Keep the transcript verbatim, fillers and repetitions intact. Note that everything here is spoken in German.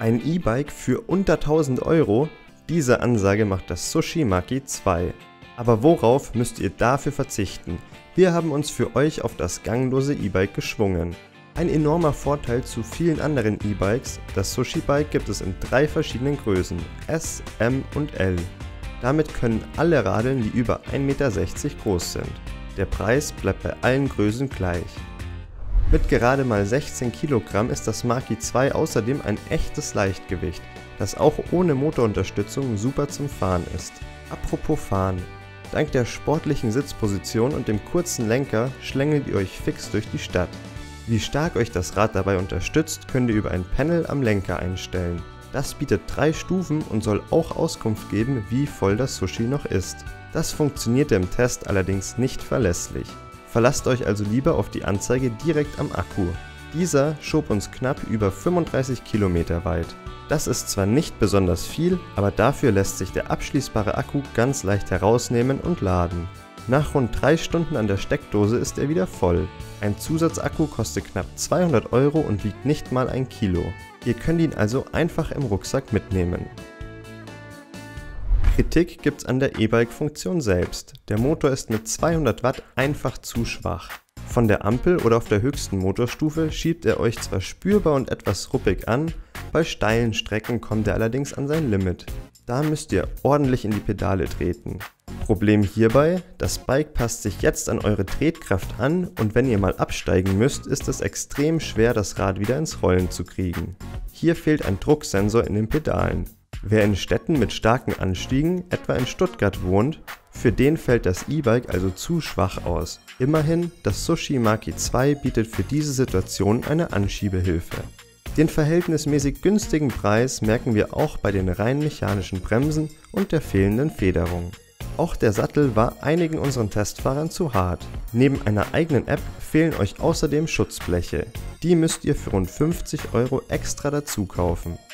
Ein E-Bike für unter tausend Euro? Diese Ansage macht das Sushi Maki zwei. Aber worauf müsst ihr dafür verzichten? Wir haben uns für euch auf das ganglose E-Bike geschwungen. Ein enormer Vorteil zu vielen anderen E-Bikes, das Sushi Bike gibt es in drei verschiedenen Größen, S, M und L. Damit können alle radeln, die über ein Meter sechzig groß sind. Der Preis bleibt bei allen Größen gleich. Mit gerade mal sechzehn Kilogramm ist das Maki zwei außerdem ein echtes Leichtgewicht, das auch ohne Motorunterstützung super zum Fahren ist. Apropos Fahren. Dank der sportlichen Sitzposition und dem kurzen Lenker schlängelt ihr euch fix durch die Stadt. Wie stark euch das Rad dabei unterstützt, könnt ihr über ein Panel am Lenker einstellen. Das bietet drei Stufen und soll auch Auskunft geben, wie voll das Sushi noch ist. Das funktionierte im Test allerdings nicht verlässlich. Verlasst euch also lieber auf die Anzeige direkt am Akku. Dieser schob uns knapp über fünfunddreißig Kilometer weit. Das ist zwar nicht besonders viel, aber dafür lässt sich der abschließbare Akku ganz leicht herausnehmen und laden. Nach rund drei Stunden an der Steckdose ist er wieder voll. Ein Zusatzakku kostet knapp zweihundert Euro und wiegt nicht mal ein Kilo. Ihr könnt ihn also einfach im Rucksack mitnehmen. Kritik gibt's an der E-Bike-Funktion selbst. Der Motor ist mit zweihundert Watt einfach zu schwach. Von der Ampel oder auf der höchsten Motorstufe schiebt er euch zwar spürbar und etwas ruppig an, bei steilen Strecken kommt er allerdings an sein Limit. Da müsst ihr ordentlich in die Pedale treten. Problem hierbei, das Bike passt sich jetzt an eure Tretkraft an und wenn ihr mal absteigen müsst, ist es extrem schwer, das Rad wieder ins Rollen zu kriegen. Hier fehlt ein Drucksensor in den Pedalen. Wer in Städten mit starken Anstiegen, etwa in Stuttgart wohnt, für den fällt das E-Bike also zu schwach aus. Immerhin, das Sushi Maki zwei bietet für diese Situation eine Anschiebehilfe. Den verhältnismäßig günstigen Preis merken wir auch bei den rein mechanischen Bremsen und der fehlenden Federung. Auch der Sattel war einigen unseren Testfahrern zu hart. Neben einer eigenen App fehlen euch außerdem Schutzbleche. Die müsst ihr für rund fünfzig Euro extra dazu kaufen.